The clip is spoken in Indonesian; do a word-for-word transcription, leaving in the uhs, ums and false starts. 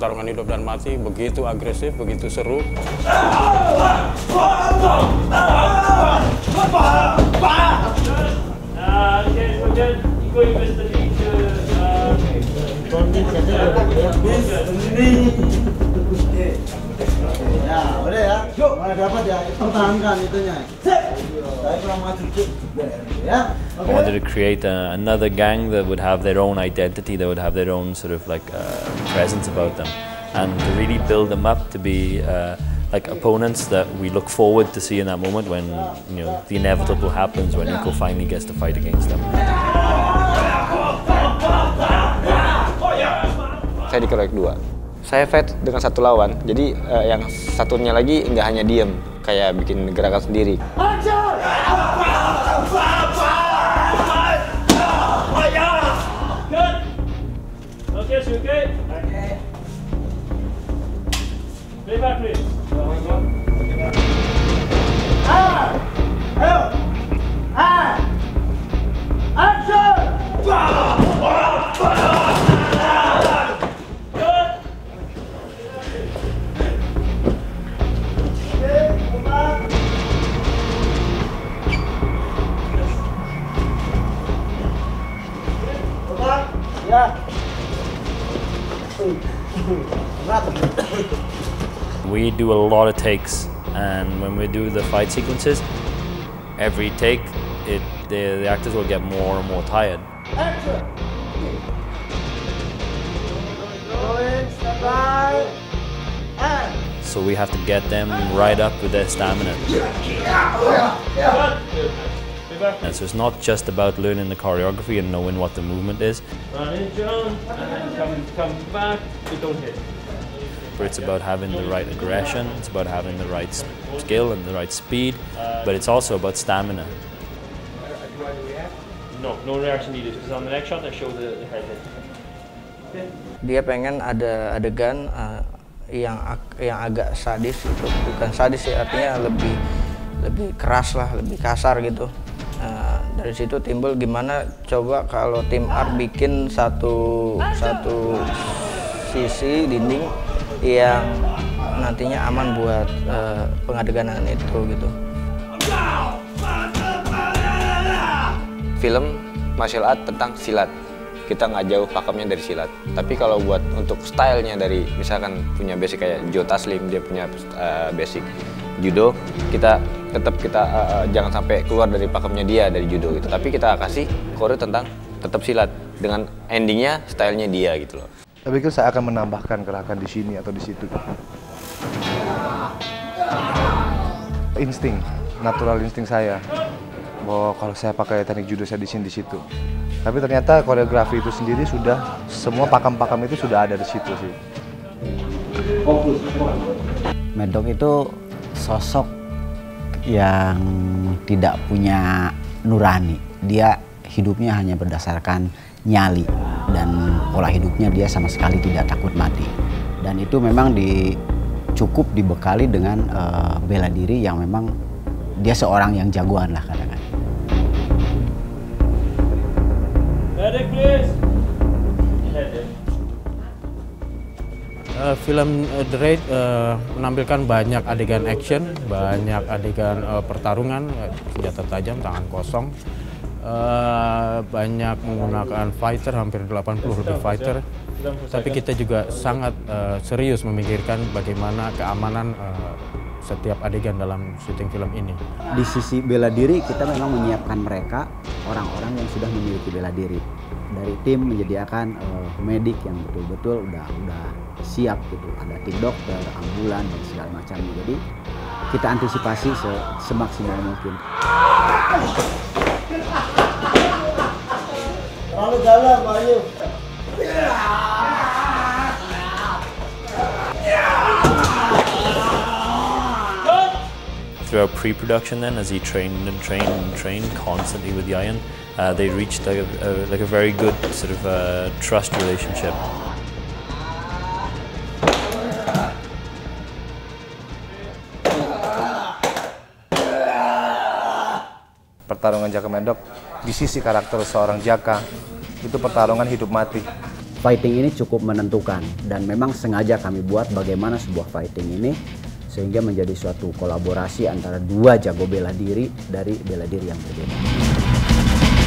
pertarungan hidup dan mati, begitu agresif, begitu seru. Ya, udah ya. Yuk, mana dapat ya? Pertahankan itunya. Saya kurang maju ya. I wanted to create uh, another gang that would have their own identity, that would have their own sort of like uh, presence about them, and to really build them up to be uh, like opponents that we look forward to see in that moment when, you know, the inevitable happens, when Nico finally gets to fight against them. Saya dikeroyok dua. Saya fight dengan satu lawan, jadi uh, yang satunya lagi nggak hanya diem, kayak bikin gerakan sendiri. We do a lot of takes, and when we do the fight sequences, every take, it the, the actors will get more and more tired. So we have to get them right up with their stamina. And so it's not just about learning the choreography and knowing what the movement is. Run in, John, and come, come back, but don't hit. But it's about having the right aggression, it's about having the right skill and the right speed, but it's also about stamina. No, no reaction needed, because on the next shot I show the, the head hit. Okay. Dia pengen ada adegan uh, yang yang agak sadis gitu, bukan sadis sih, artinya lebih lebih keras lah, lebih kasar gitu. Uh, dari situ timbul gimana coba kalau tim art bikin satu satu sisi dinding yang nantinya aman buat uh, pengadeganan itu gitu. Film martial art tentang silat. Kita nggak jauh pakemnya dari silat. Tapi kalau buat untuk stylenya dari misalkan punya basic kayak Joe Taslim, dia punya uh, basic judo, kita tetap kita uh, jangan sampai keluar dari pakemnya dia dari judo gitu. Tapi kita kasih choreo tentang tetap silat dengan endingnya stylenya dia gitu loh. Saya pikir saya akan menambahkan gerakan di sini atau di situ. Insting, natural insting saya bahwa kalau saya pakai teknik judo saya di sini di situ. Tapi ternyata koreografi itu sendiri sudah semua pakam-pakam itu sudah ada di situ sih. Medok itu sosok yang tidak punya nurani. Dia hidupnya hanya berdasarkan nyali dan pola hidupnya dia sama sekali tidak takut mati. Dan itu memang di, cukup dibekali dengan uh, bela diri yang memang dia seorang yang jagoan lah kadang-kadang. Medic, please. Uh, film uh, The Raid uh, menampilkan banyak adegan action, banyak adegan uh, pertarungan, uh, senjata tajam, tangan kosong, uh, banyak menggunakan fighter, hampir delapan puluh lebih fighter. Tapi kita juga sangat uh, serius memikirkan bagaimana keamanan uh, setiap adegan dalam syuting film ini. Di sisi bela diri kita memang menyiapkan mereka orang-orang yang sudah memiliki bela diri. Dari tim menyediakan uh, medik yang betul-betul udah udah siap gitu. Ada tim dokter, ambulan dan segala macamnya. Jadi kita antisipasi se semaksimal mungkin. Lalu jalan, Bayu. Throughout pre-production then, as he trained and trained and trained constantly with Yayan, uh, they reached like a, a, like a very good sort of uh, trust relationship. Pertarungan Jaka Medok di sisi karakter seorang Jaka itu pertarungan hidup mati. fighting ini cukup menentukan, dan memang sengaja kami buat bagaimana sebuah fighting ini sehingga menjadi suatu kolaborasi antara dua jago bela diri dari bela diri yang berbeda.